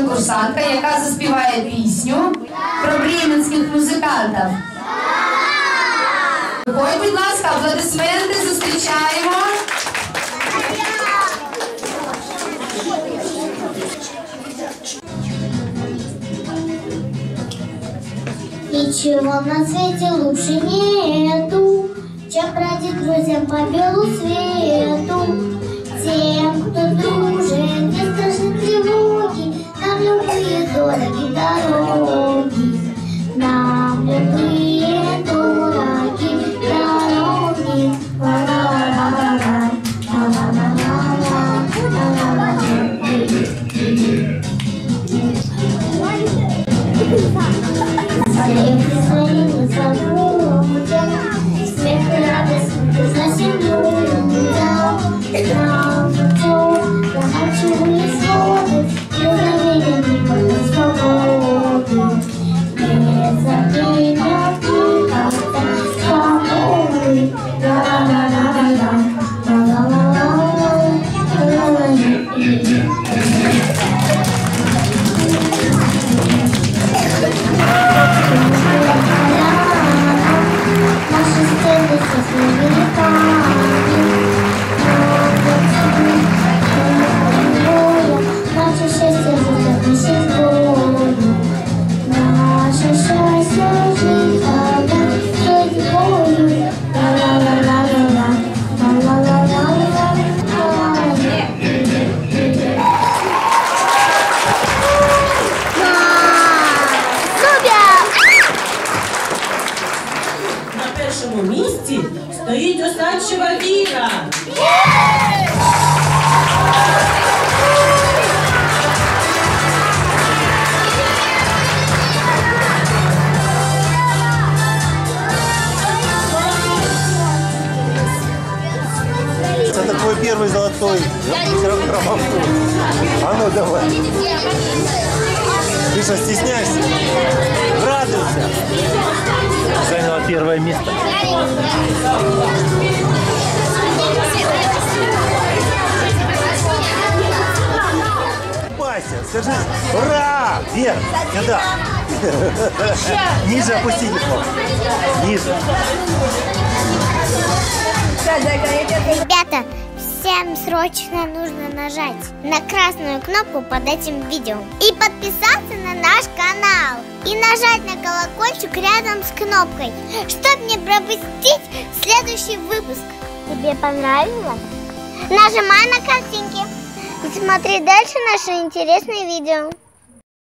конкурсантка, яка заспіває пісню про бременських музикантів? Ой, будь ласка, аплодисменти, зустрічаємо. Ничего на свете лучше нету, чем бродить друзьям по белу свету. Тем, кто дружит, не страшны тревоги, нам любые дороги дороги. Нам любые дороги дороги. Ла-ла-ла-ла-ла, ла-ла-ла-ла-ла, смех и радость за семью нам заманчивые своды и знамения под свободы. Не забвения как-то свободы. Ла-ла-ла-ла-ла, ла-ла-ла-ла-ла, ла-ла-ла-ла-ла. Наши стены сосны наше счастье живет на сегодня. Наше счастье живет судьбою. Ла-ла-ла-ла-ла-ла, ла-ла-ла-ла-ла. На першому місці стоїть Осадчева Віра. Это твой первый золотой граммофон. А ну давай. Ты что, стесняешься? Радуйся. Заняла первое место. Вася, скажи ура! Вверх, сюда. Ниже опусти его. Ниже. Ребята, всем срочно нужно нажать на красную кнопку под этим видео и подписаться на наш канал и нажать на колокольчик рядом с кнопкой, чтобы не пропустить следующий выпуск. Тебе понравилось? Нажимай на картинки и смотри дальше наши интересные видео.